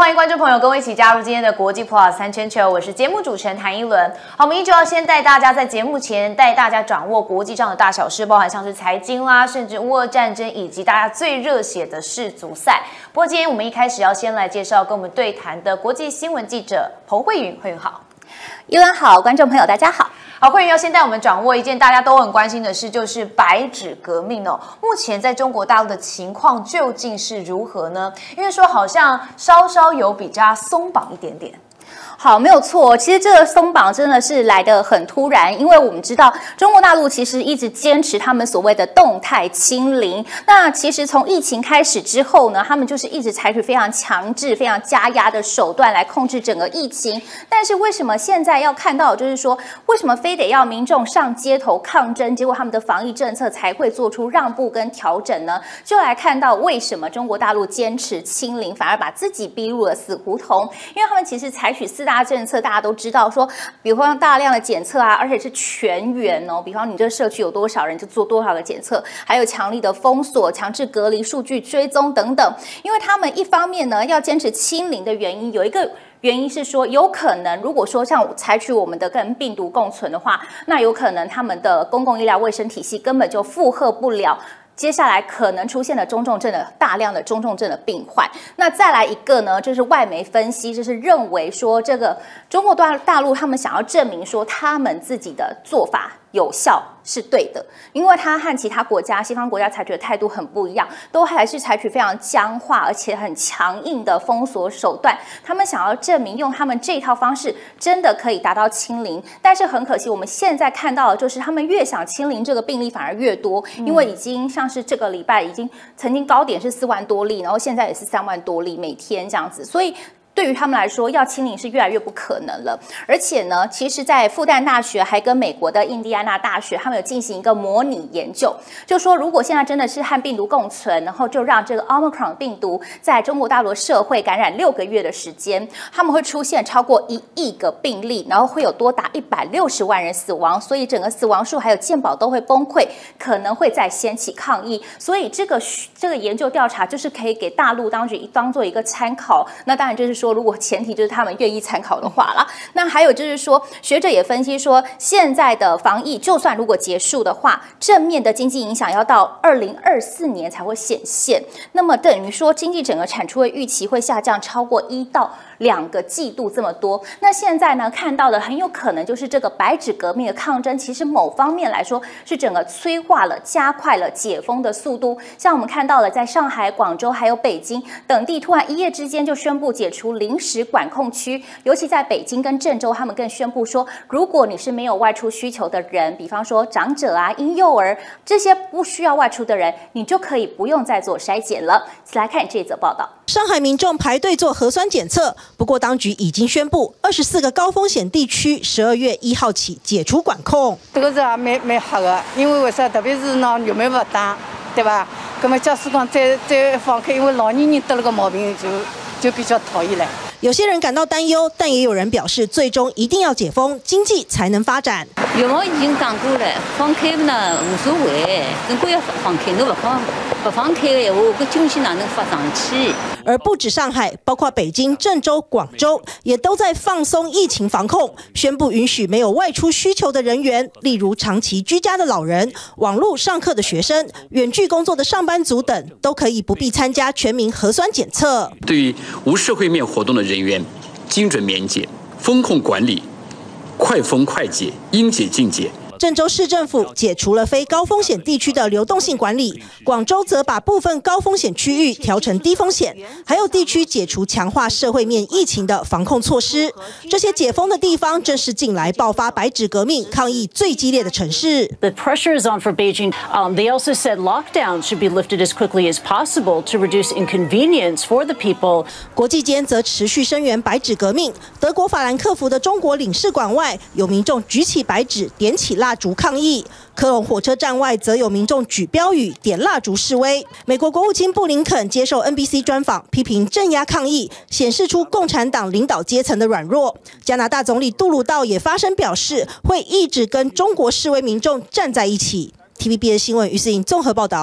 迎观众朋友跟我一起加入今天的国际 Plus 3圈球，我是节目主持人谭一伦。好，我们依旧要先带大家在节目前带大家掌握国际上的大小事，包含像是财经啦，甚至乌俄战争以及大家最热血的世足赛。不过今天我们一开始要先来介绍跟我们对谈的国际新闻记者彭慧云，慧云好。 一伦好，观众朋友大家好。 好，慧云要先带我们掌握一件大家都很关心的事，就是白纸革命哦。目前在中国大陆的情况究竟是如何呢？因为说好像稍稍有比较松绑一点点。 好，没有错。其实这个松绑真的是来得很突然，因为我们知道中国大陆其实一直坚持他们所谓的动态清零。那其实从疫情开始之后呢，他们就是一直采取非常强制、非常加压的手段来控制整个疫情。但是为什么现在要看到，就是说为什么非得要民众上街头抗争，结果他们的防疫政策才会做出让步跟调整呢？就来看到为什么中国大陆坚持清零，反而把自己逼入了死胡同，因为他们其实采取4大政策，大家都知道说，比方大量的检测啊，而且是全员哦，比方你这个社区有多少人就做多少个检测，还有强力的封锁、强制隔离、数据追踪等等。因为他们一方面呢要坚持清零的原因，有一个原因是说，有可能如果说像采取我们的跟病毒共存的话，那有可能他们的公共医疗卫生体系根本就负荷不了。接下来可能出现了大量的中重症的病患。那再来一个呢，就是外媒分析，就是认为说这个中国大陆他们想要证明说他们自己的做法有效是对的，因为他和其他国家、西方国家采取的态度很不一样，都还是采取非常僵化而且很强硬的封锁手段。他们想要证明用他们这套方式真的可以达到清零，但是很可惜，我们现在看到的就是他们越想清零，这个病例反而越多，因为已经像是这个礼拜已经曾经高点是4万多例，然后现在也是3万多例每天这样子，所以对于他们来说，要清零是越来越不可能了。而且呢，其实在复旦大学还跟美国的印第安纳大学，他们有进行一个模拟研究，就说如果现在真的是和病毒共存，然后就让这个 Omicron 病毒在中国大陆社会感染6个月的时间，他们会出现超过1亿个病例，然后会有多达160万人死亡，所以整个死亡数还有健保都会崩溃，可能会再掀起抗议。所以这个研究调查就是可以给大陆当局当做一个参考。那当然就是说，如果前提就是他们愿意参考的话啦，那还有就是说，学者也分析说，现在的防疫就算如果结束的话，正面的经济影响要到2024年才会显现。那么等于说，经济整个产出的预期会下降超过1到2个季度这么多。那现在呢，看到的很有可能就是这个白纸革命的抗争，其实某方面来说是整个催化了、加快了解封的速度。像我们看到了，在上海、广州还有北京等地，突然一夜之间就宣布解除临时管控区，尤其在北京跟郑州，他们更宣布说，如果你是没有外出需求的人，比方说长者啊、婴幼儿这些不需要外出的人，你就可以不用再做筛检了。来看这则报道。 上海民众排队做核酸检测，不过当局已经宣布24个高风险地区12月1号起解除管控。 这个是也蛮吓的，因为为啥？特别是呢疫苗不打，对吧？那么假使讲再放开，因为老年人得了个毛病就比较讨厌了。 有些人感到担忧，但也有人表示，最终一定要解封，经济才能发展。 疫苗已经打过了，放开呢无所谓，总归要放开，侬不放开的话，搿经济哪能发上去？ 而不止上海，包括北京、郑州、广州，也都在放松疫情防控，宣布允许没有外出需求的人员，例如长期居家的老人、网络上课的学生、远距工作的上班族等，都可以不必参加全民核酸检测。 对于无社会面活动的人员，精准免检、风控管理、快封快解、应解尽解。 郑州市政府解除了非高风险地区的流动性管理，广州则把部分高风险区域调成低风险，还有地区解除强化社会面疫情的防控措施。这些解封的地方，正是近来爆发白纸革命抗议最激烈的城市。 The pressure is on for Beijing. They also said lockdown should be lifted as quickly as possible to reduce inconvenience for the people. 国际间则持续声援白纸革命。德国法兰克福的中国领事馆外，有民众举起白纸，点起蜡烛抗议。科隆火车站外则有民众举标语、点蜡烛示威。美国国务卿布林肯接受 NBC 专访，批评镇压抗议，显示出共产党领导阶层的软弱。加拿大总理杜鲁道也发声表示，会一直跟中国示威民众站在一起。TVBS 新闻于思颖综合报道。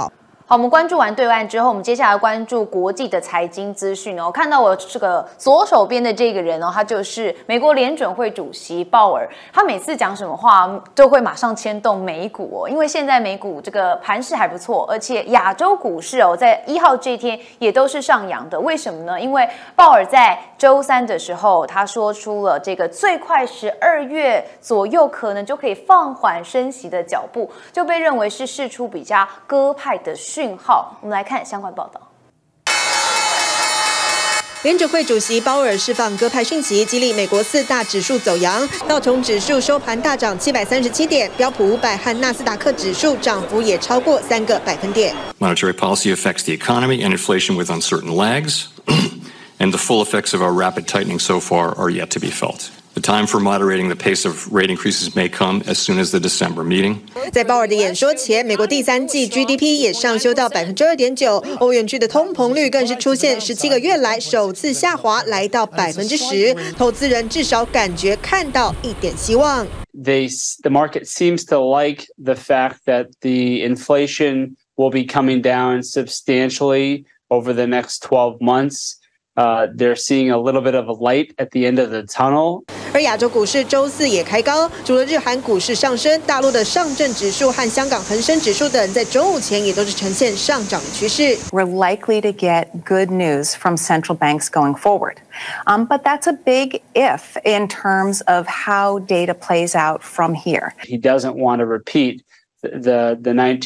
好，我们关注完对岸之后，我们接下来关注国际的财经资讯哦。看到我这个左手边的这个人哦，他就是美国联准会主席鲍尔。他每次讲什么话都会马上牵动美股哦，因为现在美股这个盘势还不错，而且亚洲股市哦，在1号这一天也都是上扬的。为什么呢？因为鲍尔在周三的时候，他说出了这个最快12月左右可能就可以放缓升息的脚步，就被认为是释出比较鸽派的讯号。我们来看相关报道。 联准会主席鲍尔释放鸽派讯息，激励美国4大指数走扬。道琼指数收盘大涨737点，标普500和纳斯达克指数涨幅也超过3个百分点。 Monetary policy affects the economy and inflation with uncertain lags, and the full effects of our rapid tightening so far are yet to be felt. The time for moderating the pace of rate increases may come as soon as the December meeting. 在鲍尔的演说前，美国第3季 GDP 也上修到2.9%，欧元区的通膨率更是出现17个月来首次下滑，来到10%。投资人至少感觉看到一点希望。 The market seems to like the fact that the inflation will be coming down substantially over the next 12 months. They're seeing a little bit of a light at the end of the tunnel. 而亚洲股市周4也开高，除了日韩股市上升，大陆的上证指数和香港恒生指数等在中午前也都是呈现上涨的趋势。 We're likely to get good news from central banks going forward. But that's a big if in terms of how data plays out from here. He doesn't want to repeat the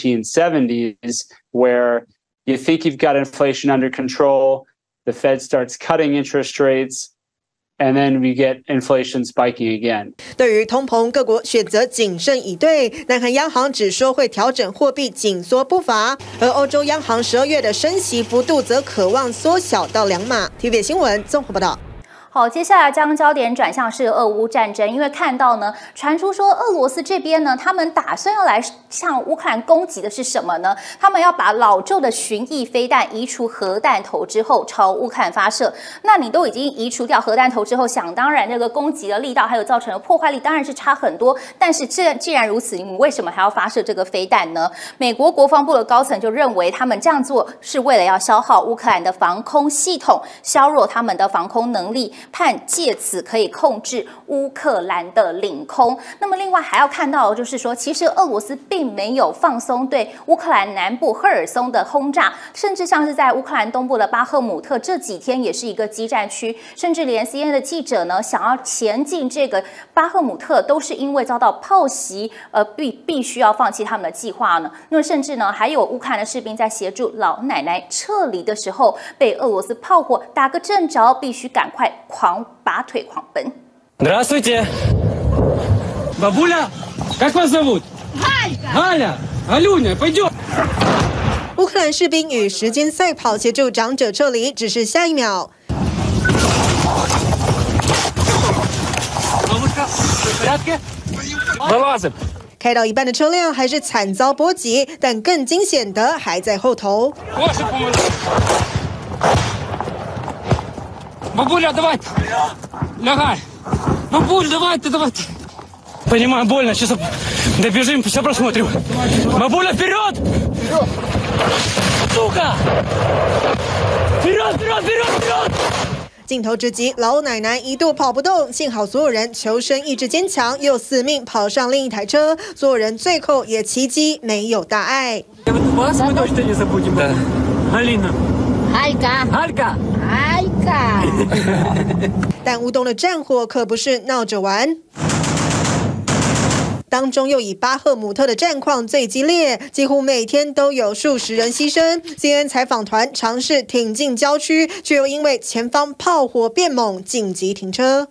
1970s where you think you've got inflation under control, the Fed starts cutting interest rates, and then we get inflation spiking again. 对于通膨，各国选择谨慎以对。南韩央行只说会调整货币紧缩步伐，而欧洲央行12月的升息幅度则渴望缩小到2码。TVB 新闻综合报道。 好，接下来将焦点转向是俄乌战争，因为看到呢，传出说俄罗斯这边呢，他们打算要来向乌克兰攻击的是什么呢？他们要把老旧的巡弋飞弹移除核弹头之后，朝乌克兰发射。那你都已经移除掉核弹头之后，想当然这个攻击的力道还有造成的破坏力当然是差很多。但是既然如此，你们为什么还要发射这个飞弹呢？美国国防部的高层就认为，他们这样做是为了要消耗乌克兰的防空系统，削弱他们的防空能力。盼借此可以控制乌克兰的领空。那么另外还要看到的就是说，其实俄罗斯并没有放松对乌克兰南部赫尔松的轰炸，甚至像是在乌克兰东部的巴赫姆特这几天也是一个激战区，甚至连 CNN 的记者呢想要前进这个巴赫姆特，都是因为遭到炮袭而必须要放弃他们的计划呢。那么甚至呢还有乌克兰的士兵在协助老奶奶撤离的时候，被俄罗斯炮火打个正着，必须赶快拔腿狂奔。 Здравствуйте. Бабуля, как вас зовут? Галя. Галюня, пойдем. 乌克兰士兵与时间赛跑，协助长者撤离，只是下一秒。开到一半的车辆还是惨遭波及，但更惊险的还在后头。 Бабуля, давайте! Лягай! Бабуль, давайте, давайте! Понимаю, больно, сейчас добежим, все просмотрим. Бабуля, вперед! Сука! Вперед, вперед, вперед, вперед! 镜头直击，老奶奶一度跑不动，幸好所有人求生意志坚强，又死命跑上另一台车，所有人最后也奇迹没有大碍。 Вас мы точно не забудем. Алина. Алька. 但乌东的战火可不是闹着玩，当中又以巴赫姆特的战况最激烈，几乎每天都有数十人牺牲。CNN 采访团尝试挺进郊区，却又因为前方炮火变猛，紧急停车。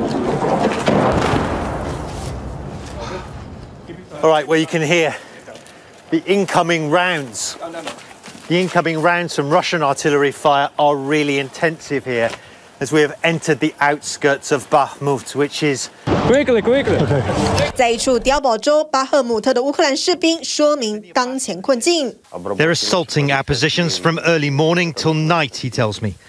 All right, well you can hear the incoming rounds. The incoming rounds from Russian artillery fire are really intensive here as we have entered the outskirts of Bakhmut, which is... Quickly. 在一处碉堡州巴赫姆特的乌克兰士兵说明当前困境。 They're assaulting our positions from early morning till night, he tells me.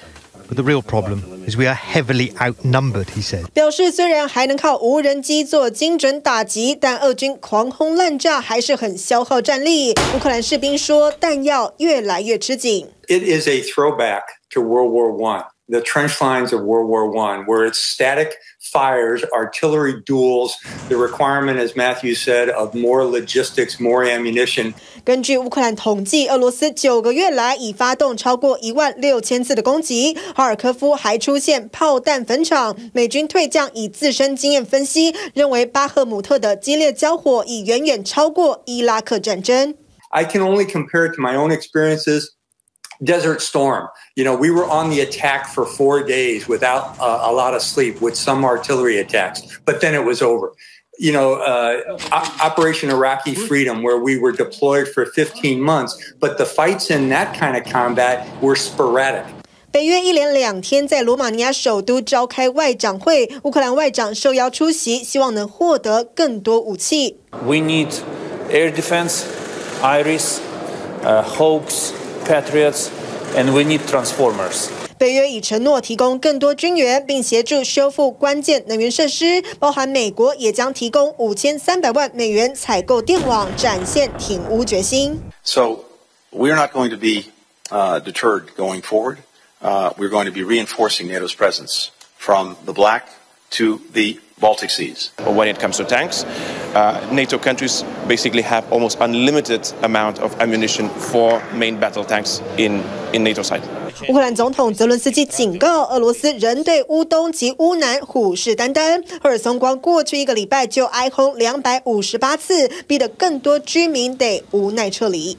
But the real problem is we are heavily outnumbered, he said. 表示虽然还能靠无人机做精准打击，但俄军狂轰滥炸还是很消耗战力。乌克兰士兵说，弹药越来越吃紧。 It is a throwback to World War I, the trench lines of World War I, where it's static fires, artillery duels, the requirement, as Matthew said, of more logistics, more ammunition. 根据乌克兰统计，俄罗斯9个月来已发动超过16000次的攻击。哈尔科夫还出现炮弹坟场。美军退将以自身经验分析，认为巴赫姆特的激烈交火已远远超过伊拉克战争。 I can only compare it to my own experiences. Desert Storm. You know, we were on the attack for 4 days without a lot of sleep with some artillery attacks, but then it was over. You know, Operation Iraqi Freedom, where we were deployed for 15 months, but the fights in that kind of combat were sporadic. 北约一连2天在罗马尼亚首都召开外长会，乌克兰外长受邀出席，希望能获得更多武器。 We need air defense, Iris, Hawks, Patriots, and we need transformers. 北约已承诺提供更多军援，并协助修复关键能源设施，包含美国也将提供5300万美元采购电网，展现挺乌决心。 So we're not going to be deterred going forward. We're going to be reinforcing NATO's presence from the Black to the Baltic Seas. When it comes to tanks, NATO countries basically have almost unlimited amount of ammunition for main battle tanks in NATO side. 乌克兰总统泽伦斯基警告，俄罗斯仍对乌东及乌南虎视眈眈。赫尔松光过去1个礼拜就挨轰258次，逼得更多居民得无奈撤离。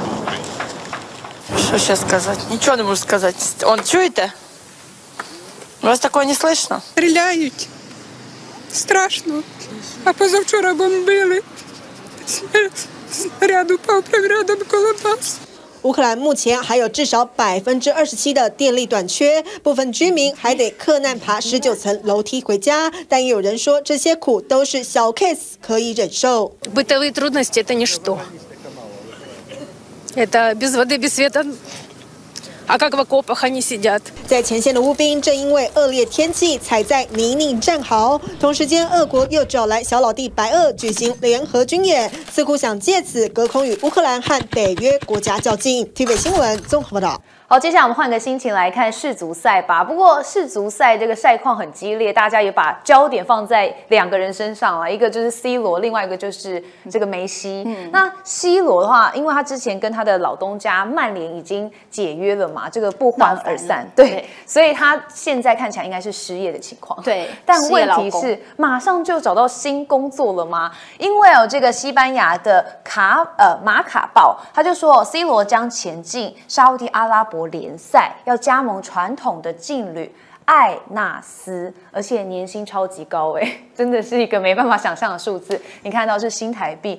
Что сейчас сказать? Ничего не могу сказать. Он чуете? Вас такое не слышно? Стріляють. Страшно. А позавчора бомбили. Снаряд упав прямо рядом коло нас. 乌克兰目前还有至少27%的电力短缺，部分居民还得克难爬19层楼梯回家。但也有人说，这些苦都是小 case， 可以忍受。 Бытовые трудности это ничто. Это без воды, без света. А как в окопах они сидят? 在前线的乌兵正因为恶劣天气踩在泥泞战壕，同时间俄国又找来小老弟白俄举行联合军演，似乎想借此隔空与乌克兰和北约国家较劲。TVB 新闻综合报道。 好，接下来我们换个心情来看世足赛吧。不过世足赛这个赛况很激烈，大家也把焦点放在2个人身上了，一个就是 C 罗，另外一个就是这个梅西。那 C 罗的话，因为他之前跟他的老东家曼联已经解约了嘛，这个不欢而散，对，所以他现在看起来应该是失业的情况。 对， 但问题是，马上就找到新工作了吗？因为这个西班牙的马卡报他就说，C 罗将前进沙烏地阿拉伯联赛，要加盟传统的劲旅艾纳斯，而且年薪超级高真的是一个没办法想象的数字。你看到是新台币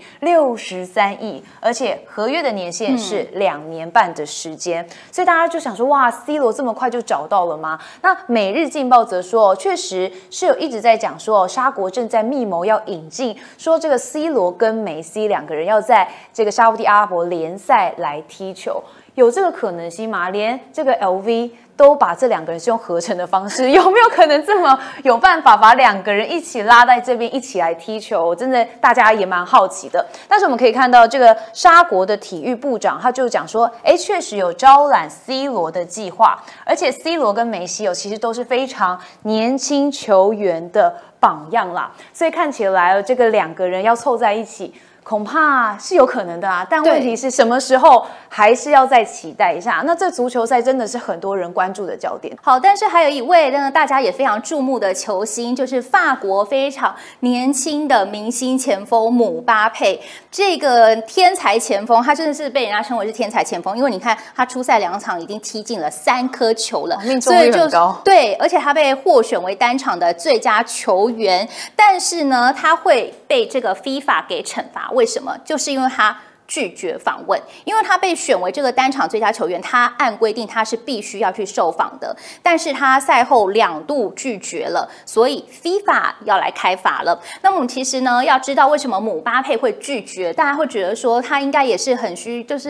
63亿，而且合约的年限是2年半的时间，所以大家就想说，哇 ，C 罗这么快就找到了吗？那《每日镜报》则说，确实是有一直在讲说，沙国正在密谋要引进，说这个 C 罗跟梅西2个人要在这个沙烏地阿拉伯联赛来踢球。有这个可能性吗？连这个 LV 都把这2个人是用合成的方式，有没有可能这么有办法把2个人一起拉在这边一起来踢球？真的大家也蛮好奇的。但是我们可以看到，这个沙国的体育部长他就讲说，确实有招揽 C 罗的计划，而且 C 罗跟梅西其实都是非常年轻球员的榜样啦，所以看起来这个2个人要凑在一起。恐怕是有可能的啊，但问题是什么时候还是要再期待一下。那这足球赛真的是很多人关注的焦点。 好，但是还有一位呢，大家也非常注目的球星，就是法国非常年轻的明星前锋姆巴佩。这个天才前锋，他真的是被人家称为是天才前锋，因为你看他出赛2场已经踢进了3颗球了， 命中率很高。 对，而且他被获选为单场的最佳球员，但是呢，他会被这个 FIFA 给惩罚。为什么？就是因为他拒绝访问，因为他被选为这个单场最佳球员，他按规定他是必须要去受访的，但是他赛后2度拒绝了，所以 FIFA 要来开罚了。那么我们其实呢，要知道为什么姆巴佩会拒绝，大家会觉得说他应该也是很就是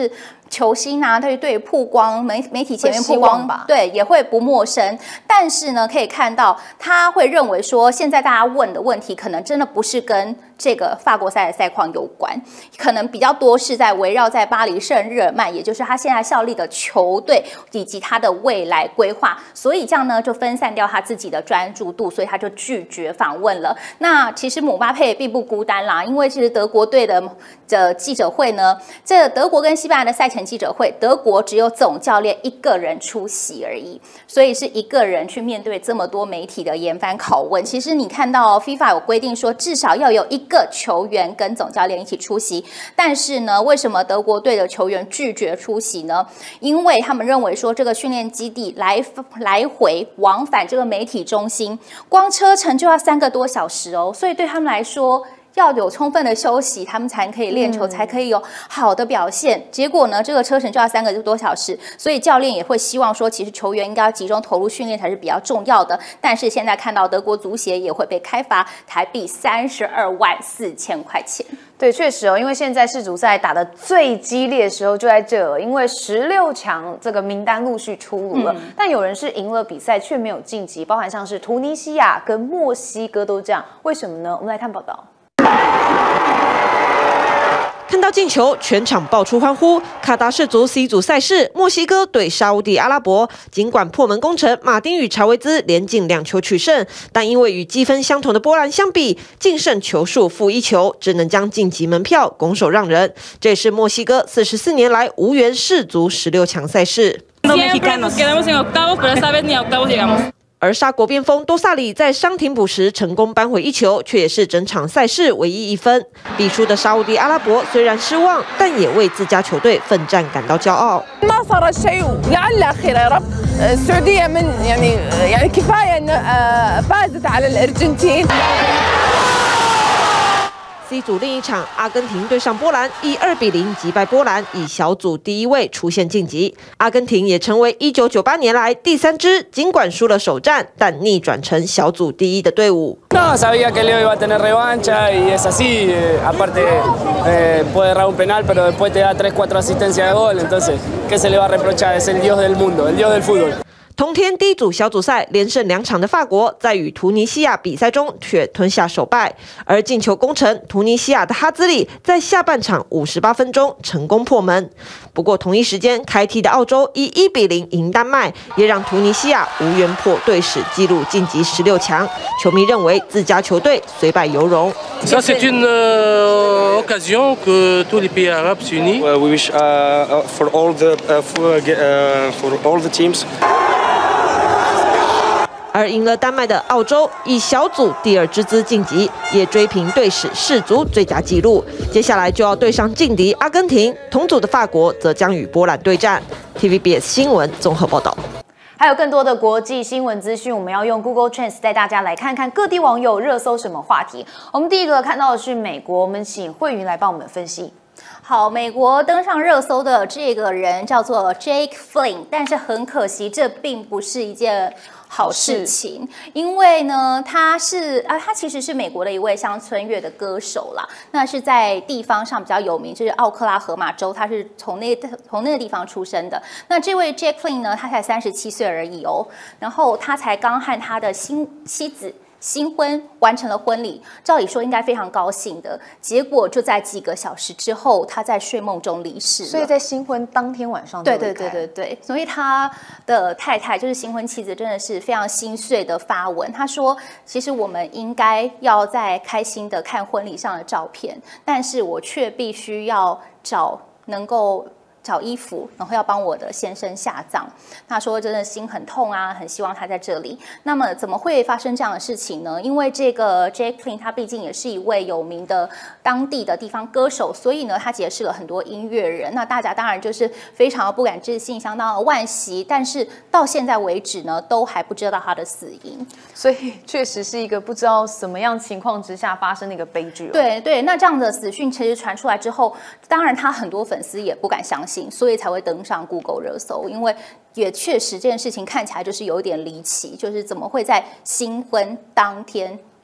球星啊，对曝光媒体前面曝光吧，对，也会不陌生。但是呢，可以看到他会认为说，现在大家问的问题可能真的不是跟这个法国赛的赛况有关，可能比较多是在围绕在巴黎圣日耳曼，也就是他现在效力的球队以及他的未来规划，所以这样呢就分散掉他自己的专注度，所以他就拒绝访问了。那其实姆巴佩并不孤单啦，因为其实德国队的记者会呢，这德国跟西班牙的赛前记者会，德国只有总教练一个人出席而已，所以是一个人去面对这么多媒体的严番拷问。其实你看到 FIFA 有规定说，至少要有一个球员跟总教练一起出席，但是呢，为什么德国队的球员拒绝出席呢？因为他们认为说，这个训练基地来回往返这个媒体中心，光车程就要3个多小时哦，所以对他们来说，要有充分的休息，他们才可以练球，才可以有好的表现。结果呢，这个车程就要3个多小时，所以教练也会希望说，其实球员应该要集中投入训练才是比较重要的。但是现在看到德国足协也会被开罚台币32.4万块钱。 对，确实哦，因为现在世足赛打得最激烈的时候就在这，因为16强这个名单陆续出炉了，但有人是赢了比赛却没有晋级，包含像是突尼西亚跟墨西哥都这样，为什么呢？我们来看报道。 看到进球，全场爆出欢呼。卡达世足 C 组赛事，墨西哥对沙烏地阿拉伯，尽管破门功臣马丁与查维兹连进2球取胜，但因为与积分相同的波兰相比，净胜球数-1球，只能将晋级门票拱手让人。这也是墨西哥44年来无缘世足16强赛事。而沙国边锋多萨里在伤停补时成功扳回1球，却也是整场赛事唯一1分。必输的沙烏地阿拉伯虽然失望，但也为自家球队奋战感到骄傲。 ما صار شيء ولعل خير يا رب السعودية من يعني كفاية إن فازت على الأرجنتين。 C 组另一场，阿根廷对上波兰，以2-0击败波兰，以小组第1位出线晋级。阿根廷也成为1998年来第3支尽管输了首战，但逆转成小组第1的队伍。 No, sabía que Leo iba a tener revancha y es así. Aparte, puede errar un penal, pero después te da 3-4 asistencias de gol. Entonces, ¿qué se le va a reprochar? Es el dios del mundo, el dios del fútbol。 同天第1组小组赛连胜2场的法国，在与突尼西亚比赛中却吞下首败，而进球功臣突尼西亚的哈兹里在下半场58分钟成功破门。不过同一时间开踢的澳洲以1-0赢丹麦，也让突尼西亚无缘破队史纪录晋级16强。球迷认为自家球队虽败犹荣。 Ça c'est une occasion que tous les pays arabes s'unissent. We wish for all the teams. 而赢了丹麦的澳洲以小组第2之姿晋级，也追平队史世足最佳纪录。接下来就要对上劲敌阿根廷，同组的法国则将与波兰对战。TVBS 新闻综合报道。 还有更多的国际新闻资讯，我们要用 Google Trends 带大家来看看各地网友热搜什么话题。我们第一个看到的是美国，我们请慧云来帮我们分析。 好，美国登上热搜的这个人叫做 Jake Flynn， 但是很可惜，这并不是一件好事情，因为呢，他其实是美国的一位乡村乐的歌手啦。那是在地方上比较有名，就是奥克拉荷马州，他是从那个地方出生的。那这位 Jake Flynn 呢，他才37岁而已哦，然后他才刚和他的妻子新婚完成了婚礼，照理说应该非常高兴的，结果就在几个小时之后，他在睡梦中离世了。 所以在新婚当天晚上就离开。 对，所以他的太太就是新婚妻子，真的是非常心碎的发文。他说：“其实我们应该要在开心的看婚礼上的照片，但是我却必须要能够找衣服，然后要帮我的先生下葬。”他说真的心很痛啊，很希望他在这里。那么怎么会发生这样的事情呢？因为这个 Jake Flynn 他毕竟也是一位有名的当地的地方歌手，所以呢他结识了很多音乐人。那大家当然就是非常的不敢置信，相当的惋惜。但是到现在为止呢，都还不知道他的死因。 所以确实是一个不知道什么样情况之下发生的一个悲剧。 对，那这样的死讯其实传出来之后，当然他很多粉丝也不敢相信，所以才会登上 Google 热搜。因为也确实这件事情看起来就是有点离奇，就是怎么会在新婚当天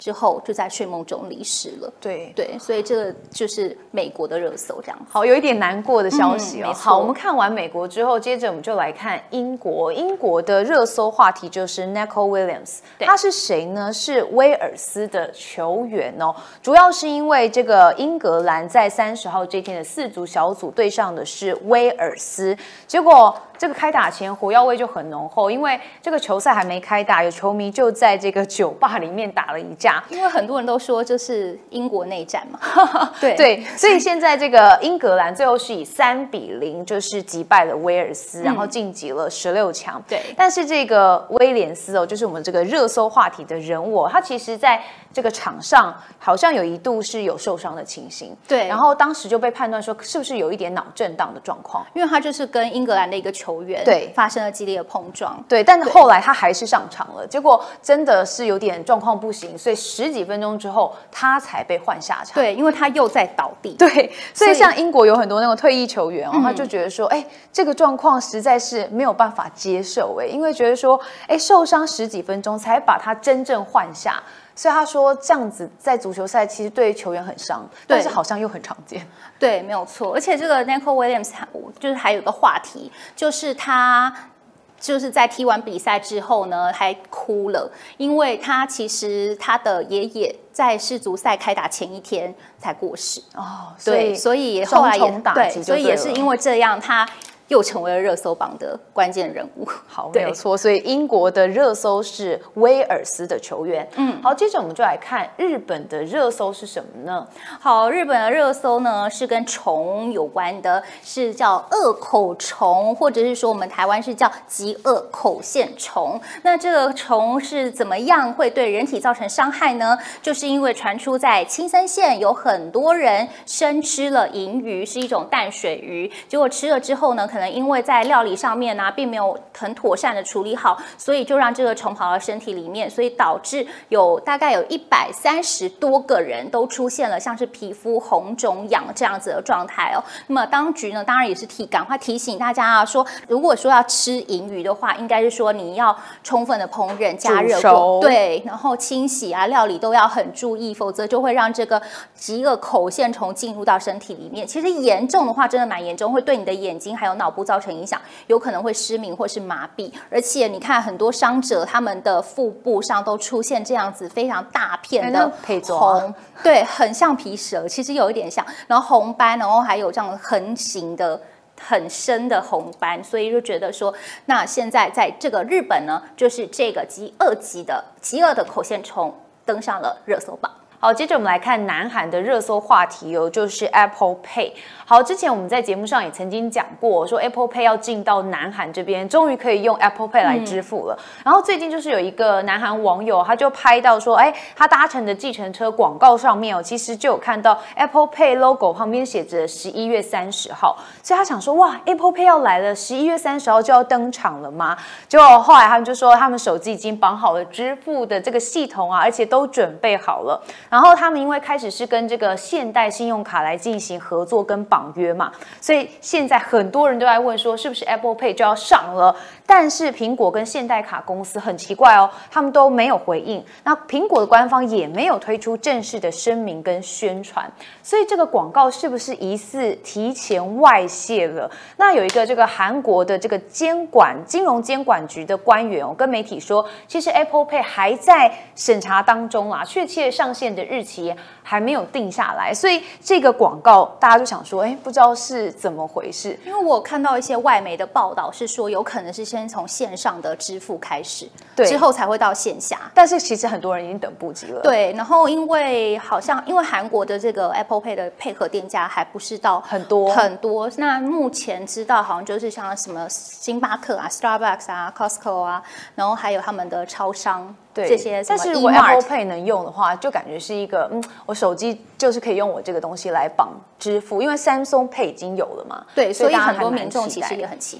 之后就在睡梦中离世了。 对， 所以这个就是美国的热搜这样子。 好，有一点难过的消息哦。 没错好，我们看完美国之后，接着我们就来看英国。英国的热搜话题就是 Neco Williams， 他是谁呢？是威尔斯的球员哦。主要是因为这个英格兰在30号这天的4足小组对上的是威尔斯，结果这个开打前火药味就很浓厚，因为这个球赛还没开打，有球迷就在这个酒吧里面打了一架。 因为很多人都说这是英国内战嘛， 对，所以现在这个英格兰最后是以3-0就是击败了威尔斯，然后晋级了16强。 对， 但是这个威廉斯哦，就是我们这个热搜话题的人物，他其实在这个场上好像有一度是有受伤的情形。 对， 然后当时就被判断说是不是有一点脑震荡的状况， 因为他就是跟英格兰的一个球员发生了激烈的碰撞。 对，但后来他还是上场了，结果真的是有点状况不行，所以10几分钟之后他才被换下场。 对，因为他又在倒地。 对，所以像英国有很多那种退役球员哦，他就觉得说，这个状况实在是没有办法接受，因为觉得说，受伤10几分钟才把他真正换下。所以他说这样子在足球赛其实对球员很伤，但是好像又很常见。 对，没有错。而且这个 Neco Williams 就是还有一个话题，就是他就是在踢完比赛之后呢，还哭了，因为他其实他的爷爷在世足赛开打前一天才过世哦，对，所以后来也对，所以也是因为这样他又成为了热搜榜的关键人物。 好，没有错。所以英国的热搜是威尔斯的球员。好，接着我们就来看日本的热搜是什么呢？ 好，日本的热搜呢是跟虫有关的，是叫恶口虫，或者是说我们台湾是叫极恶口线虫。那这个虫是怎么样会对人体造成伤害呢？就是因为传出在青森县有很多人生吃了银鱼，是一种淡水鱼，结果吃了之后呢，可能因为在料理上面呢，并没有很妥善的处理好，所以就让这个虫跑到身体里面，所以导致大概有130多个人都出现了像是皮肤红肿痒这样子的状态哦。那么当局呢，当然也是赶快提醒大家啊，说如果说要吃银鱼的话，应该是说你要充分的烹饪、加热过，对，然后清洗啊、料理都要很注意，否则就会让这个极恶口线虫进入到身体里面。其实严重的话，真的蛮严重，会对你的眼睛还有脑部造成影响，有可能会失明或是麻痹。而且你看很多伤者，他们的腹部上都出现这样子非常大片的红，对，很像皮蛇，其实有一点像，然后红斑，然后还有这样横行的很深的红斑，所以就觉得说，那现在在这个日本呢，就是这个极恶的口线虫登上了热搜榜。 好，接着我们来看南韩的热搜话题哦，就是 Apple Pay。好，之前我们在节目上也曾经讲过，说 Apple Pay 要进到南韩这边，终于可以用 Apple Pay 来支付了。然后最近就是有一个南韩网友，他就拍到说，他搭乘的计程车广告上面哦，其实就有看到 Apple Pay logo 旁边写着11月30号，所以他想说，哇 ，Apple Pay 要来了，11月30号就要登场了吗？结果后来他们就说，他们手机已经绑好了支付的这个系统啊，而且都准备好了。然后他们因为开始是跟这个现代信用卡来进行合作跟绑约嘛，所以现在很多人都在问说，是不是 Apple Pay 就要上了？但是苹果跟现代卡公司很奇怪哦，他们都没有回应。那苹果的官方也没有推出正式的声明跟宣传，所以这个广告是不是疑似提前外泄了？那有一个这个韩国的这个金融监管局的官员跟媒体说，其实 Apple Pay 还在审查当中啦，确切上线的日期还没有定下来，所以这个广告大家就想说，不知道是怎么回事。 因为我看到一些外媒的报道是说，有可能是先从线上的支付开始，之后才会到线下。 但是其实很多人已经等不及了。 对，然后因为韩国的这个 Apple Pay 的配合店家还不是到很多，那目前知道好像就是像什么星巴克啊、Starbucks 啊、Costco 啊，然后还有他们的超商。 对， 这些但是如果 Apple Pay 能用的话，就感觉是一个我手机就是可以用我这个东西来绑支付，因为 Samsung Pay 已经有了嘛。 对，所以很多民众其实也很期待。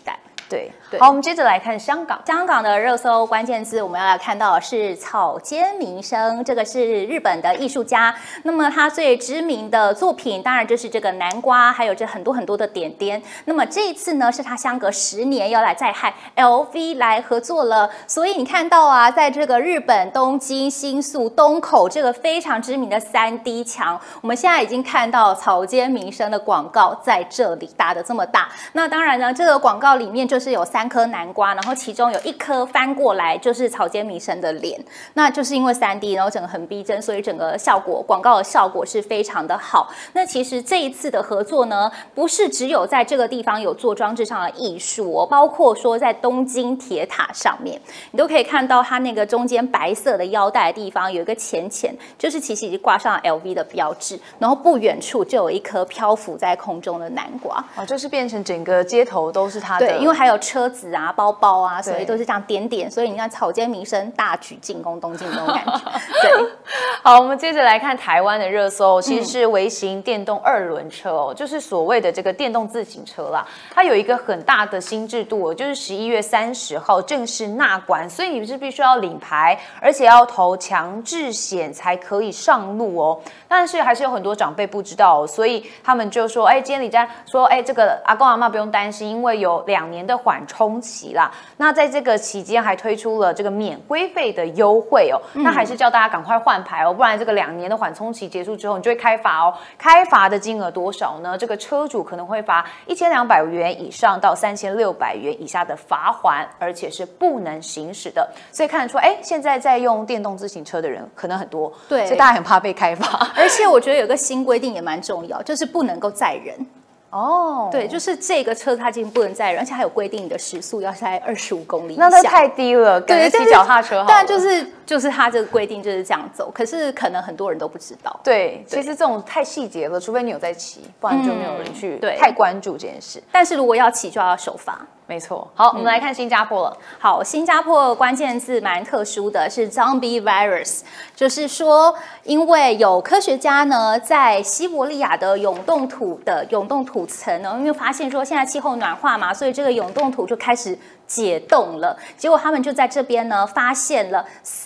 对，好，我们接着来看香港。 香港的热搜关键字，我们要来看到的是草间弥生，这个是日本的艺术家。那么他最知名的作品，当然就是这个南瓜，还有这很多的点点。那么这一次呢，是他相隔10年要来再和 LV 来合作了。所以你看到啊，在这个日本东京、新宿、东口这个非常知名的3D 墙，我们现在已经看到草间弥生的广告在这里打得这么大。那当然呢，这个广告里面就是有3颗南瓜，然后其中有1颗翻过来就是草间弥生的脸。那就是因为3D， 然后整个很逼真，所以整个效果广告的效果是非常的好。那其实这一次的合作呢，不是只有在这个地方有做装置上的艺术哦，包括说在东京铁塔上面，你都可以看到它那个中间白色的腰带的地方有一个浅浅，就是其实已经挂上了 LV 的标志，然后不远处就有一颗漂浮在空中的南瓜， 就是变成整个街头都是它的。 对，因为还有车子啊、包包啊，所以都是这样点点，所以你看草间弥生大举进攻东京那种感觉。对， 好，我们接着来看台湾的热搜，其实是微型电动2轮车哦，就是所谓的这个电动自行车啦。它有一个很大的新制度哦，就是11月30号正式纳管，所以你是必须要领牌，而且要投强制险才可以上路哦。但是还是有很多长辈不知道哦，所以他们就说，今天李站说，这个阿公阿嬷不用担心，因为有2年的缓冲期啦。那在这个期间还推出了这个免规费的优惠哦，那还是叫大家赶快换牌哦，不然这个2年的缓冲期结束之后，你就会开罚哦。开罚的金额多少呢？这个车主可能会罚1200元以上到3600元以下的罚锾，而且是不能行驶的。所以看得出，现在在用电动自行车的人可能很多， 对， 所以大家很怕被开罚。 而且我觉得有个新规定也蛮重要，就是不能够载人。 哦， 对，就是这个车它已经不能载人，而且还有规定你的时速要在25公里以下， 那太低了，感觉骑脚踏车好了。 但就是它这个规定就是这样走，可是可能很多人都不知道。 对，其实这种太细节了，除非你有在骑，不然就没有人去太关注这件事。 但是如果要骑，就要守法。 没错，好，我们来看新加坡了。 好，新加坡关键字蛮特殊的，是 zombie virus， 就是说，因为有科学家呢在西伯利亚的永动土层呢，因为发现说现在气候暖化嘛，所以这个永动土就开始解冻了。结果他们就在这边呢发现了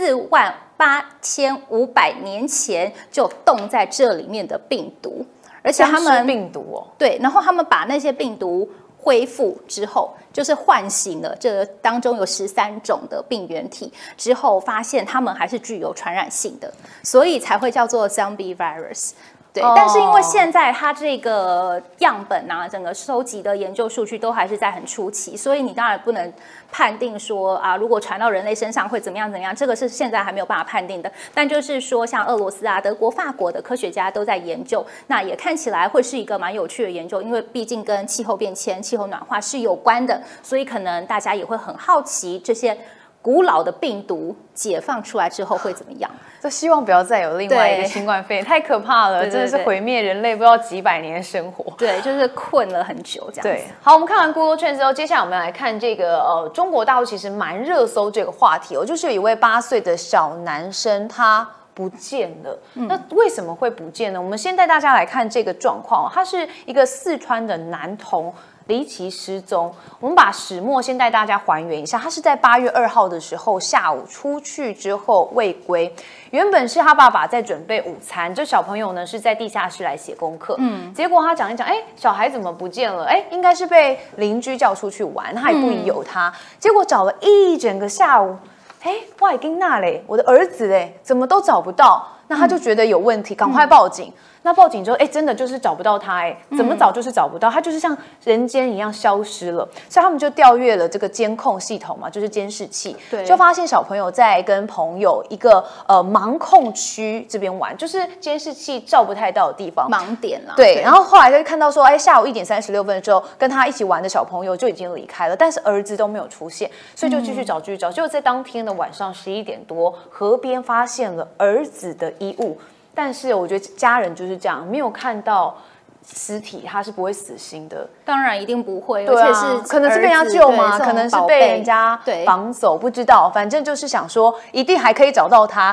48500年前就冻在这里面的病毒，而且他们病毒哦， 对，然后他们把那些病毒恢复之后，就是唤醒了这当中有13种的病原体之后，发现它们还是具有传染性的，所以才会叫做 zombie virus。对，但是因为现在它这个样本啊，整个收集的研究数据都还是在很初期，所以你当然不能判定说啊，如果传到人类身上会怎么样，这个是现在还没有办法判定的。但就是说，像俄罗斯啊、德国、法国的科学家都在研究，那也看起来会是一个蛮有趣的研究，因为毕竟跟气候变迁、气候暖化是有关的，所以可能大家也会很好奇这些古老的病毒解放出来之后会怎么样？ 这希望不要再有另外一个新冠肺炎，太可怕了，真的是毁灭人类不知道几百年的生活。 对，就是困了很久这样子。 对，好，我们看完 Google Trends 之后，接下来我们来看这个中国大陆其实蛮热搜这个话题哦，就是有一位8岁的小男生他不见了。那为什么会不见呢？我们先带大家来看这个状况，他是一个四川的男童。离奇失踪，我们把始末先带大家还原一下。他是在8月2号的时候下午出去之后未归，原本是他爸爸在准备午餐，这小朋友呢是在地下室来写功课，结果他讲一讲，小孩怎么不见了？应该是被邻居叫出去玩，他也不疑有他，结果找了一整个下午，我已经那嘞，我的儿子嘞，怎么都找不到？那他就觉得有问题，赶快报警。那报警之后，真的就是找不到他，怎么找就是找不到，他就是像人间一样消失了。所以他们就调阅了这个监控系统嘛，就是监视器，就发现小朋友在跟朋友一个盲控区这边玩，就是监视器照不太到的地方， 盲点啦。 对，然后后来就看到说，下午1点36分的时候，跟他一起玩的小朋友就已经离开了，但是儿子都没有出现，所以就继续找，继续找。就在当天的晚上11点多，河边发现了儿子的衣物。但是我觉得家人就是这样，没有看到尸体，他是不会死心的。 当然一定不会， 对啊， 而且是可能是被人家救吗？可能是被人家绑走，不知道。反正就是想说，一定还可以找到他。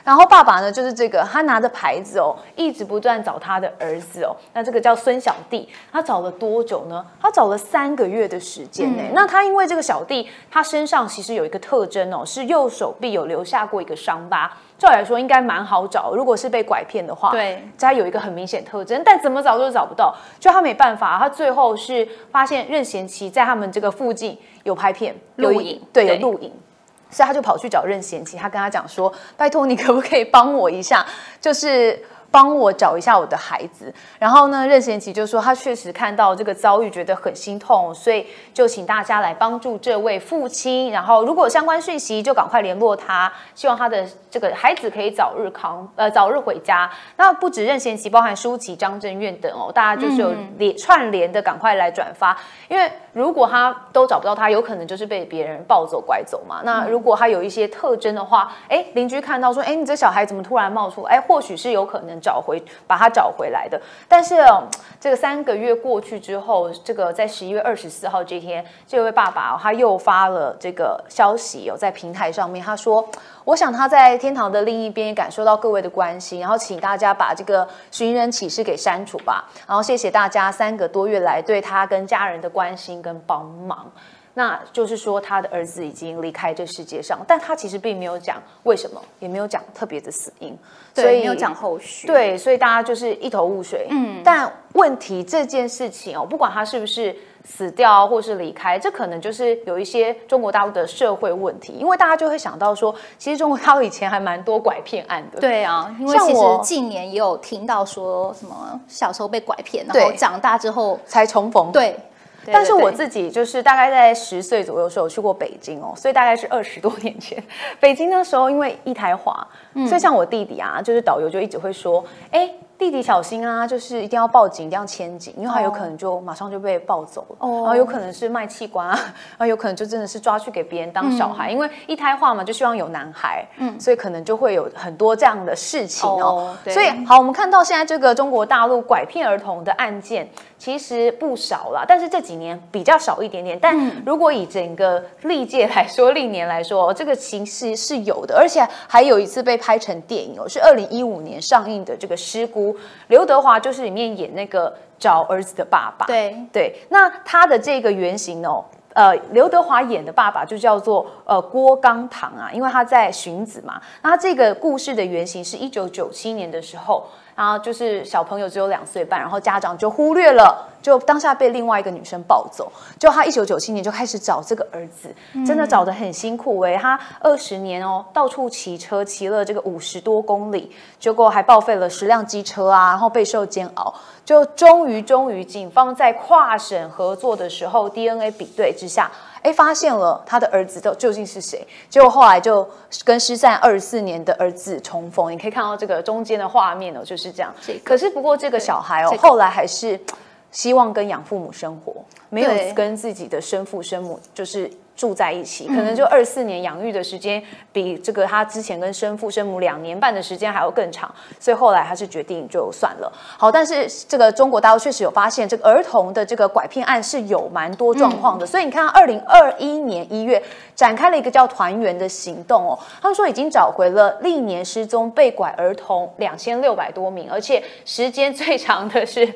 然后爸爸呢，就是这个，他拿着牌子哦，一直不断找他的儿子哦。那这个叫孙小弟，他找了多久呢？他找了3个月的时间呢。那他因为这个小弟，他身上其实有一个特征哦，是右手臂有留下过一个伤疤。照理来说应该蛮好找，如果是被拐骗的话，对，他有一个很明显特征，但怎么找都找不到，就他没办法，他最后是发现任贤齐在他们这个附近有拍片录影， 对，有录影。所以他就跑去找任贤齐，他跟他讲说：“拜托你可不可以帮我一下，就是帮我找一下我的孩子。”然后呢，任贤齐就说他确实看到这个遭遇，觉得很心痛，所以就请大家来帮助这位父亲。然后如果有相关讯息，就赶快联络他，希望他的这个孩子可以早日回家。那不止任贤齐，包含舒淇、张震岳等哦，大家就是有串联的，赶快来转发，因为如果他都找不到他，有可能就是被别人抱走、拐走嘛。那如果他有一些特征的话，邻居看到说，你这小孩怎么突然冒出？或许是有可能把他找回来的。但是这个3个月过去之后，这个在11月24号这天，这位爸爸他又发了这个消息在平台上面，他说：“我想他在天堂的另一边感受到各位的关心，然后请大家把这个寻人启事给删除吧。然后谢谢大家3个多月来对他跟家人的关心跟帮忙。”那就是说，他的儿子已经离开这世界上，但他其实并没有讲为什么，也没有讲特别的死因， 所以没有讲后续。 对，所以大家就是一头雾水。但问题这件事情不管他是不是死掉或是离开，这可能就是有一些中国大陆的社会问题，因为大家就会想到说，其实中国大陆以前还蛮多拐骗案的。 对啊，因为其实近年也有听到说什么小时候被拐骗，然后长大之后才重逢。 对。 但是我自己就是大概在10岁左右的时候去过北京所以大概是20多年前。北京那时候因为一胎化，所以像我弟弟啊，就是导游就一直会说，弟弟小心啊，就是一定要报警，一定要牵警，因为他有可能就马上就被抱走了，然后有可能是卖器官啊，然后有可能就真的是抓去给别人当小孩，因为一胎化嘛，就希望有男孩，所以可能就会有很多这样的事情所以好，我们看到现在这个中国大陆拐骗儿童的案件其实不少啦，但是这几年比较少一点点。但如果以整个历届来说，历年来说，这个其实是有的，而且还有一次被拍成电影是2015年上映的这个《失孤》。刘德华就是里面演那个找儿子的爸爸，对，那他的这个原型刘德华演的爸爸就叫做郭刚堂啊，因为他在荀子嘛。那他这个故事的原型是1997年的时候，然后就是小朋友只有2岁半，然后家长就忽略了，就当下被另外一个女生抱走。就他1997年就开始找这个儿子，真的找得很辛苦他20年到处骑车，骑了这个50多公里，结果还报废了10辆机车啊，然后备受煎熬。就终于警方在跨省合作的时候 DNA 比对之下，发现了他的儿子究竟是谁。结果后来就跟失散24年的儿子重逢，你可以看到这个中间的画面就是这样。可是不过这个小孩后来还是希望跟养父母生活，没有跟自己的生父生母就是住在一起，可能就24年养育的时间比这个他之前跟生父生母2年半的时间还要更长，所以后来他是决定就算了。好，但是这个中国大陆确实有发现这个儿童的这个拐骗案是有蛮多状况的，所以你看2021年1月展开了一个叫团圆的行动他们说已经找回了历年失踪被拐儿童2600多名，而且时间最长的是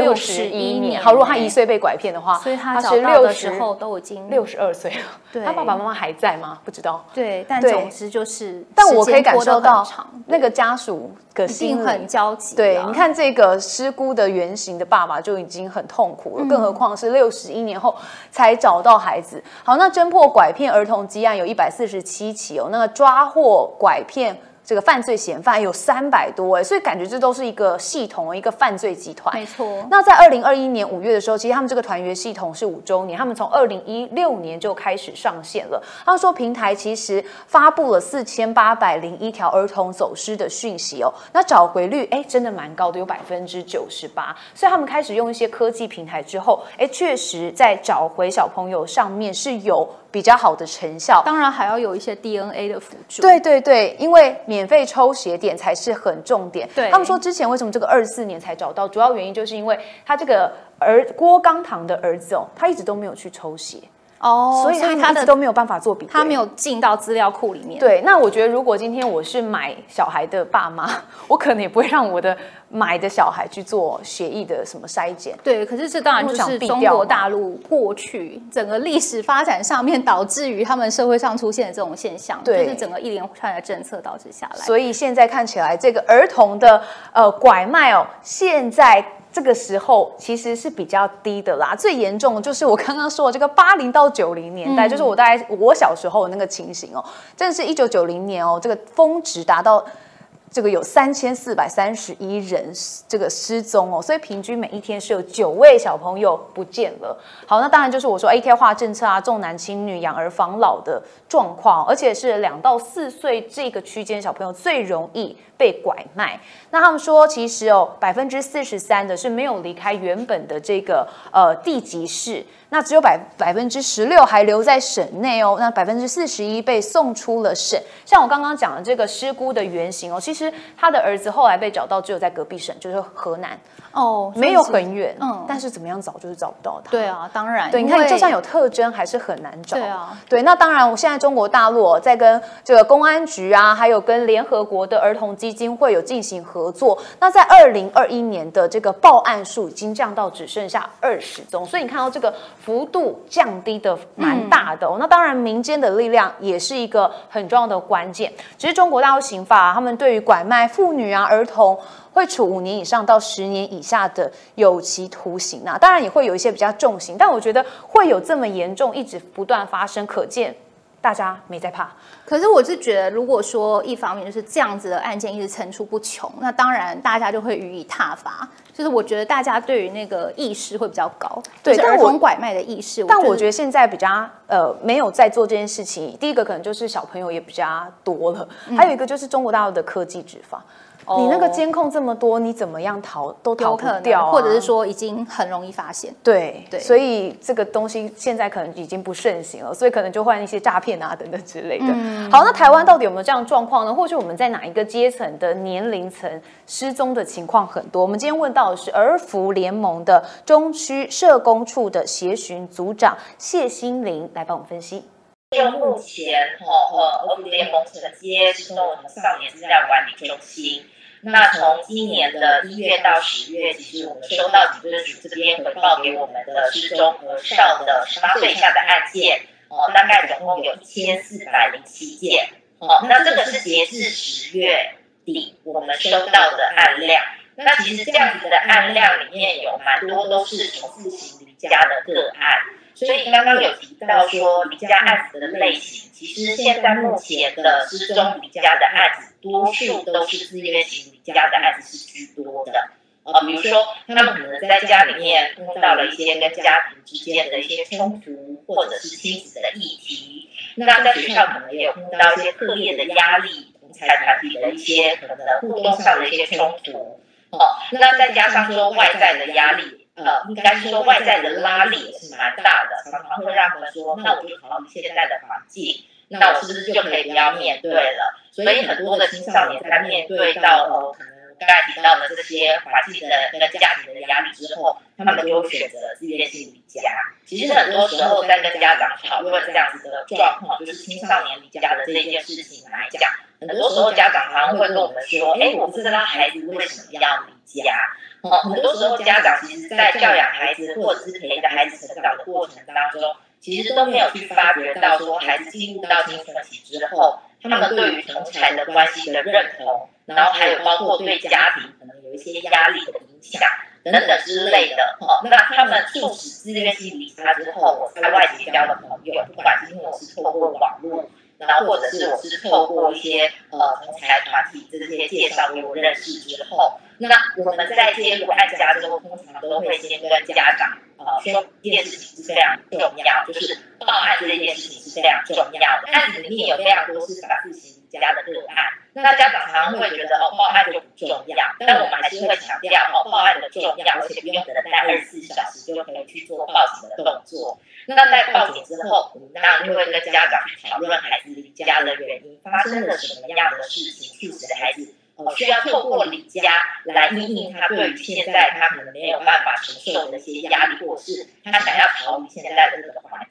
61年。好，如果他1岁被拐骗的话， 所以他找到的时候都已经 62岁了。他爸爸妈妈还在吗？不知道。 对，但总之就是， 但我可以感受到那个家属的心一定很焦急。 对，你看这个失孤的原型的爸爸就已经很痛苦了，更何况是61年后才找到孩子。好，那侦破拐骗儿童积案有147起那个抓获拐骗这个犯罪嫌犯有300多所以感觉这都是一个系统，一个犯罪集团。 没错。 那在2021年5月的时候，其实他们这个团圆系统是5周年，他们从2016年就开始上线了。他们说平台其实发布了4801条儿童走失的讯息那找回率真的蛮高的，有98%。所以他们开始用一些科技平台之后，确实在找回小朋友上面是有比较好的成效。 当然还要有一些 DNA 的辅助。 对，因为免费抽血点才是很重点。他们说之前为什么这个24年才找到，主要原因就是因为他这个郭刚堂的儿子他一直都没有去抽血。 哦， 所以他的都没有办法做比对， 他没有进到资料库里面。 对，那我觉得如果今天我是买小孩的爸妈，我可能也不会让我的买的小孩去做血液的什么筛检。 对，可是这当然就是中国大陆过去整个历史发展上面导致于他们社会上出现的这种现象，就是整个一连串的政策导致下来。 所以现在看起来，这个儿童的拐卖哦，现在这个时候其实是比较低的啦。最严重的就是我刚刚说的这个80到90年代，就是我小时候的那个情形哦，真的是1990年哦，这个峰值达到。这个有3431人这个失踪哦，所以平均每一天是有9位小朋友不见了。好，那当然就是我说 A 化政策啊，重男轻女、养儿防老的状况，而且是2到4岁这个区间小朋友最容易被拐卖。那他们说，其实43%的是没有离开原本的这个地级市。那只有16%还留在省内哦，那41%被送出了省。像我刚刚讲的这个失孤的原型哦，其实他的儿子后来被找到，只有在隔壁省，就是河南哦，没有很远，但是怎么样找就是找不到他。 对啊，当然， 对，你看就算有特征，还是很难找。 对啊， 对，那当然，我现在中国大陆在跟这个公安局啊，还有跟联合国的儿童基金会有进行合作。那在2021年的这个报案数已经降到只剩下20宗，所以你看到这个幅度降低的蛮大的哦。那当然，民间的力量也是一个很重要的关键。只是中国大陆刑法他们对于拐卖妇女啊、儿童会处5年以上到10年以下的有期徒刑啊。当然也会有一些比较重刑，但我觉得会有这么严重，一直不断发生，可见大家没在怕。 可是我是觉得，如果说一方面就是这样子的案件一直层出不穷，那当然大家就会予以挞伐。就是我觉得大家对于那个意识会比较高， 对儿童拐卖的意识。 但我觉得现在比较没有在做这件事情。第一个可能就是小朋友也比较多了，还有一个就是中国大陆的科技执法。你那个监控这么多，你怎么样逃都逃不掉或者是说已经很容易发现。 对，所以这个东西现在可能已经不盛行了，所以可能就换一些诈骗啊等等之类的。好，那台湾到底有没有这样的状况呢？或许我们在哪一个阶层的年龄层失踪的情况很多？我们今天问到的是儿福联盟的中区社工处的协巡组长谢心玲来帮我们分析。 就目前儿福联盟承接失踪儿童少年资料管理中心。那从今年的1月到10月，其实我们收到警政署这边回报给我们的失踪儿少的18岁以下的案件，大概总共有1407件。那这个是截至10月底我们收到的案量。那其实这样子的案量里面有蛮多都是重复型离家的个案。所以刚刚有提到说离家案子的类型，其实现在目前的失踪离家的案子，多数都是自愿型离家的案子是居多的。比如说他们可能在家里面碰到了一些跟家庭之间的一些冲突，或者是亲子的议题。那在学校可能也有碰到一些课业的压力，同侪团体的一些可能互动上的一些冲突。那再加上说外在的压力。应该是说外在的拉力也是蛮大的，常常会让他们说，那我就逃离现在的环境，那我是不是就可以不要面对了？所以很多的青少年在面对到可能刚才提到的这些环境的跟家庭的压力之后，他们就会选择自愿性离家。其实很多时候在跟家长讨论这样子的状况，就是青少年离家的这件事情来讲，很多时候家长常常会跟我们说，我不知道孩子为什么要离家。很多时候家长其实在教养孩子或者是陪着孩子成长的过程当中，其实都没有去发觉到说孩子进入到青春期之后，他们对于同侪的关系的认同，然后还有包括对家庭可能有一些压力的影响等等之类的。那他们促使自愿性离家之后，我在外结交的朋友，不管今天我是透过网络，然后或者是我是透过一些同侪团体这些介绍给我认识之后，那我们在介入案家之后，通常都会先跟家长说一件事情是非常重要，就是报案这件事情是非常重要的。案子里面有非常多是反复型离家的个案，那家长常常会觉得报案就不重要，但我们还是会强调报案的重要，而且不用等待24小时就可以去做报警的动作。那在报警之后，我们当然就会跟家长去讨论孩子离家的原因，发生了什么样的事情，促使孩子需要透过离家来因应他对于现在他可能没有办法承受的一些压力，或者是他想要逃离现在的这个环境。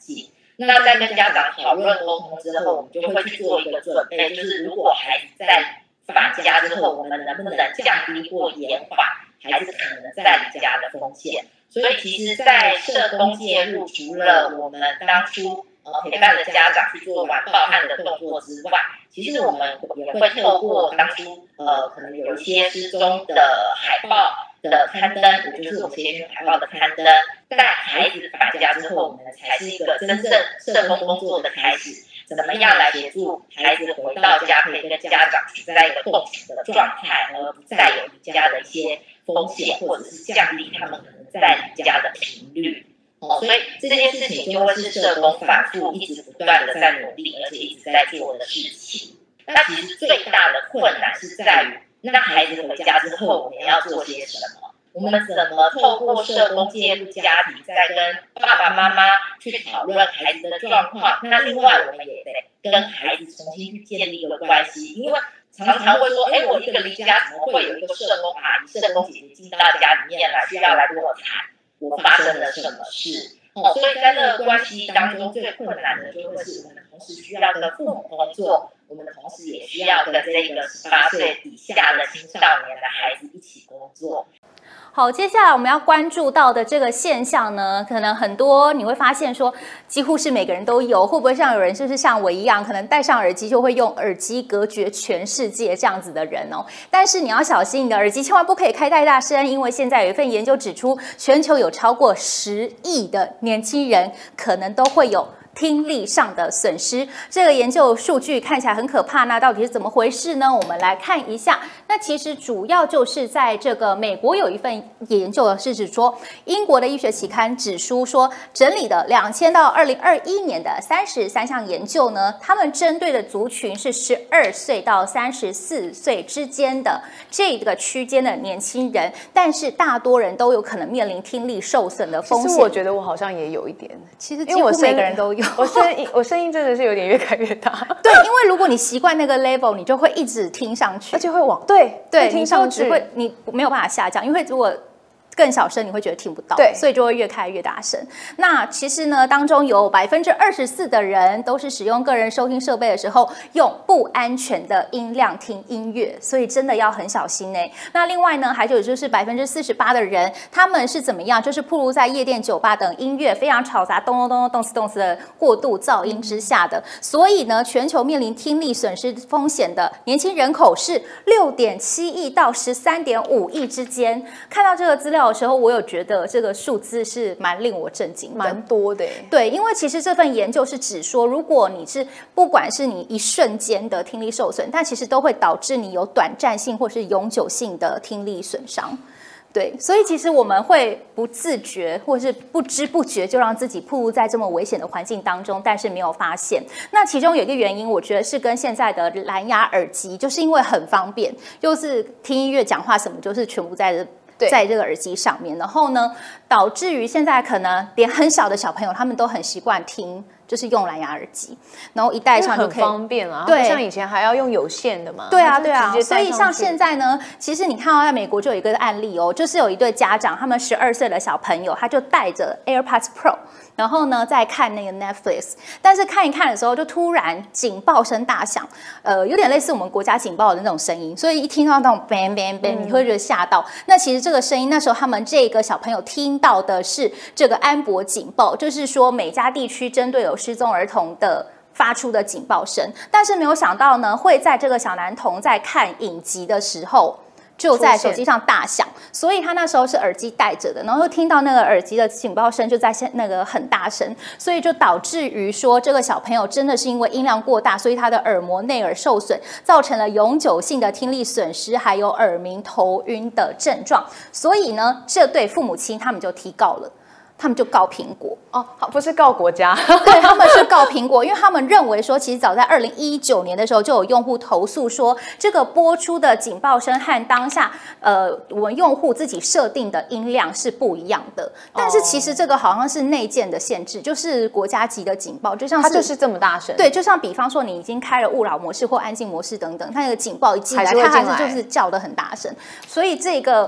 那在跟家长讨论沟通之后，我们就会去做一个准备，就是如果孩子在返家之后，我们能不能降低或延缓孩子可能再离家的风险？所以其实，在社工介入，除了我们当初陪伴着家长去做完报案的动作之外，其实我们也会透过当初可能有一些失踪的海报的刊登，也就是我们协寻海报的刊登，在孩子返家之后，我们才是一个真正社工工作的开始。怎么样来协助孩子回到家，可以跟家长处在一个共处的状态，而不再有离家的一些风险，或者是降低他们可能再离家的频率。所以这件事情就会是社工反复一直不断的在努力，而且一直在做的事情。那其实最大的困难是在于，那孩子回家之后，我们要做些什么？我们怎么透过社工介入家庭，再跟爸爸妈妈去讨论孩子的状况？那另外我们也得跟孩子重新去建立一个关系，因为常常会说，我一个离家怎么会有一个社工阿姨、社工姐姐进到家里面来，需要来跟我谈我发生了什么事？所以在这个关系当中，最困难的就会是我们同时需要跟父母工作，我们同时也需要跟这个18岁以下的青少年的孩子一起工作。 好，接下来我们要关注到的这个现象呢，可能很多你会发现说，几乎是每个人都有，会不会像有人就是像我一样，可能戴上耳机就会用耳机隔绝全世界这样子的人哦？但是你要小心，你的耳机千万不可以开太大声，因为现在有一份研究指出，全球有超过10亿的年轻人可能都会有听力上的损失。这个研究数据看起来很可怕，那到底是怎么回事呢？我们来看一下。那其实主要就是在这个美国有一份研究是指说，英国的医学期刊指出说，整理的2000到2021年的33项研究呢，他们针对的族群是12岁到34岁之间的这个区间的年轻人，但是大多人都有可能面临听力受损的风险。 其实我觉得我好像也有一点， 其实几乎每个人都有。 我声音真的是有点越开越大。 对，因为如果你习惯那个 level， 你就会一直听上去， 而且会往对听上去， 你没有办法下降，因为如果更小声，你会觉得听不到， 对， 所以就会越开越大声。那其实呢，当中有24%的人都是使用个人收听设备的时候用不安全的音量听音乐，所以真的要很小心欸。那另外呢，还有就是48%的人，他们是怎么样？就是暴露在夜店、酒吧等音乐非常吵杂、咚咚咚咚、动次动次的过度噪音之下的。所以呢，全球面临听力损失风险的年轻人口是6.7亿到13.5亿之间。看到这个资料的时候，我有觉得这个数字是蛮令我震惊的， 蛮多的。 对，因为其实这份研究是指说，如果你是不管是你一瞬间的听力受损，但其实都会导致你有短暂性或是永久性的听力损伤。对，所以其实我们会不自觉或是不知不觉就让自己暴露在这么危险的环境当中，但是没有发现。那其中有一个原因，我觉得是跟现在的蓝牙耳机，就是因为很方便，就是听音乐、讲话什么，就是全部在这个耳机上面，然后呢，导致于现在可能连很小的小朋友他们都很习惯听，就是用蓝牙耳机，然后一戴上就可以， 很方便啊。 对， 像以前还要用有线的嘛。 对啊，对啊。所以像现在呢，其实你看到在美国就有一个案例哦，就是有一对家长，他们12岁的小朋友，他就带着 AirPods Pro。然后呢，再看那个 Netflix， 但是看一看的时候，就突然警报声大响，有点类似我们国家警报的那种声音，所以一听到那种 bang bang bang， 你会觉得吓到。那其实这个声音，那时候他们这个小朋友听到的是这个安博警报，就是说每家地区针对有失踪儿童的发出的警报声，但是没有想到呢，会在这个小男童在看影集的时候。就在手机上大响，所以他那时候是耳机戴着的，然后又听到那个耳机的警报声就在那个很大声，所以就导致于说这个小朋友真的是因为音量过大，所以他的耳膜内耳受损，造成了永久性的听力损失，还有耳鸣、头晕的症状。所以呢，这对父母亲他们就提告了。他们就告苹果哦，不是告国家， 对，他们是告苹果，因为他们认为说，其实早在2019年的时候就有用户投诉说，这个播出的警报声和当下我们用户自己设定的音量是不一样的。但是其实这个好像是内建的限制，就是国家级的警报，就像是它就是这么大声， 对，就像比方说你已经开了勿扰模式或安静模式等等，它那个警报一进来，它还是就是叫得很大声，所以这个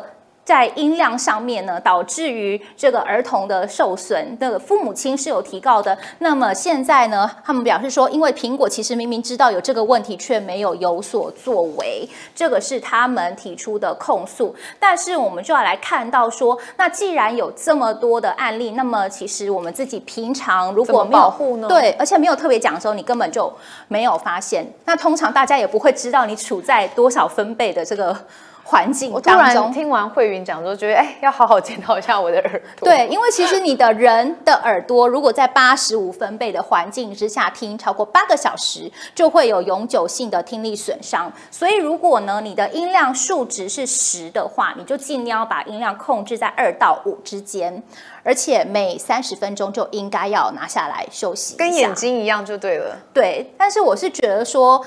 在音量上面呢，导致于这个儿童的受损，那个父母亲是有提告的。那么现在呢，他们表示说，因为苹果其实明明知道有这个问题，却没有所作为，这个是他们提出的控诉。但是我们就要来看到说，那既然有这么多的案例，那么其实我们自己平常如果没有保护呢？ 对，而且没有特别讲的时候，你根本就没有发现。那通常大家也不会知道你处在多少分贝的这个环境我突当中。 然听完慧云讲之后，觉得要好好检讨一下我的耳朵。 对，因为其实你的人的耳朵，如果在85分贝的环境之下听超过8个小时，就会有永久性的听力损伤。所以如果呢你的音量数值是10的话，你就尽量把音量控制在2到5之间，而且每30分钟就应该要拿下来休息一下， 跟眼睛一样就对了。 对，但是我是觉得说。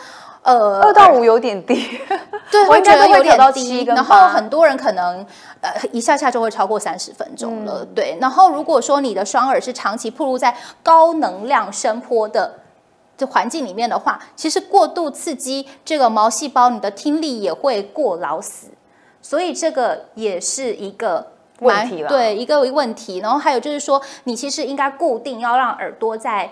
2到5有点低， 对， 我应该都会调到低， 7跟8。 然后很多人可能一下就会超过30分钟了，对。然后如果说你的双耳是长期暴露在高能量声波的环境里面的话，其实过度刺激这个毛细胞，你的听力也会过劳死，所以这个也是一个问题啦， 对，一个问题。然后还有就是说，你其实应该固定要让耳朵在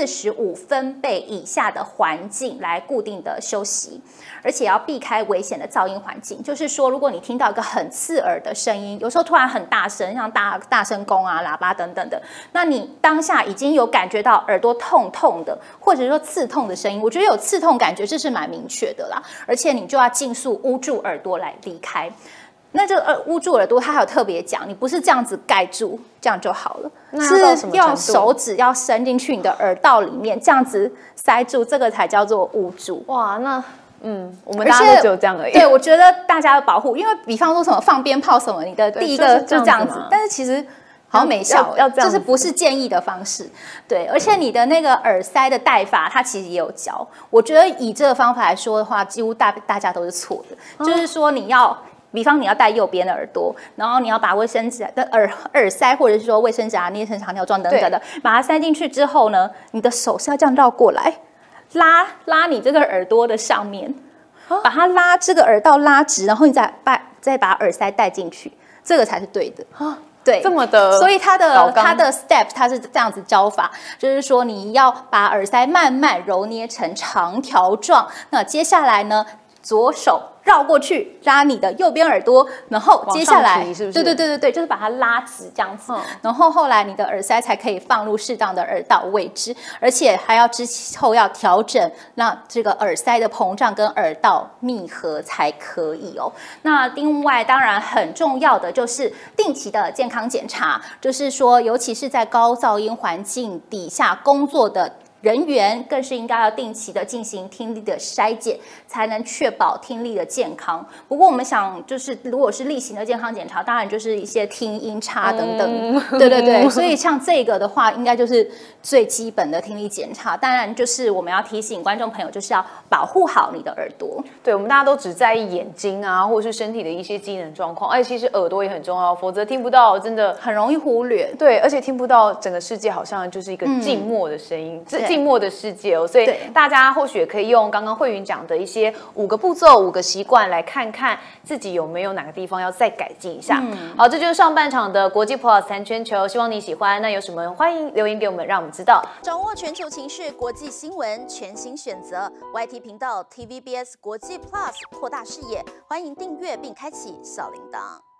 45分贝以下的环境来固定的休息，而且要避开危险的噪音环境。就是说，如果你听到一个很刺耳的声音，有时候突然很大声，像大声公啊、喇叭等等的，那你当下已经有感觉到耳朵痛痛的，或者说刺痛的声音，我觉得有刺痛感觉这是蛮明确的啦，而且你就要尽速捂住耳朵来离开。那这个捂住耳朵，它还有特别讲，你不是这样子盖住，这样就好了，是要手指要伸进去你的耳道里面，这样子塞住，这个才叫做捂住。 哇，那我们大家都只有这样而已。 对，我觉得大家要保护，因为比方说什么放鞭炮什么，你的第一个就这样子，但是其实好像没效， 要这样， 这是不是建议的方式？对，而且你的那个耳塞的戴法，它其实也有教。我觉得以这个方法来说的话，几乎大家都是错的，就是说你要。比方你要戴右边的耳朵，然后你要把卫生纸的耳塞，或者是说卫生纸啊、捏成长条状等等的，把它塞进去之后呢，你的手是要这样绕过来，拉你这个耳朵的上面，把它拉这个耳道拉直，然后你再把耳塞戴进去，这个才是对的。对， 这么的， 所以它的 step 它是这样子教法，就是说你要把耳塞慢慢揉捏成长条状，那接下来呢，左手绕过去拉你的右边耳朵，然后接下来是不是？ 对，就是把它拉直这样子，然后后来你的耳塞才可以放入适当的耳道位置，而且还要之后要调整，让这个耳塞的膨胀跟耳道密合才可以哦。那另外当然很重要的就是定期的健康检查，就是说尤其是在高噪音环境底下工作的人员更是应该要定期的进行听力的筛检，才能确保听力的健康。不过我们想，就是如果是例行的健康检查，当然就是一些听音差等等，对，所以像这个的话，应该就是最基本的听力检查。当然，就是我们要提醒观众朋友，就是要保护好你的耳朵。 对，我们大家都只在意眼睛啊，或者是身体的一些机能状况，而且其实耳朵也很重要，否则听不到真的很容易忽略。 对，而且听不到整个世界好像就是一个静默的声音。静默的世界哦，所以大家或许也可以用刚刚慧云讲的一些5个步骤、5个习惯来看看自己有没有哪个地方要再改进一下。好，这就是上半场的国际 Plus 3圈球，希望你喜欢。那有什么欢迎留言给我们，让我们知道。 掌握全球情势、国际新闻，全新选择 YT 频道 TVBS 国际 Plus， 扩大视野。欢迎订阅并开启小铃铛。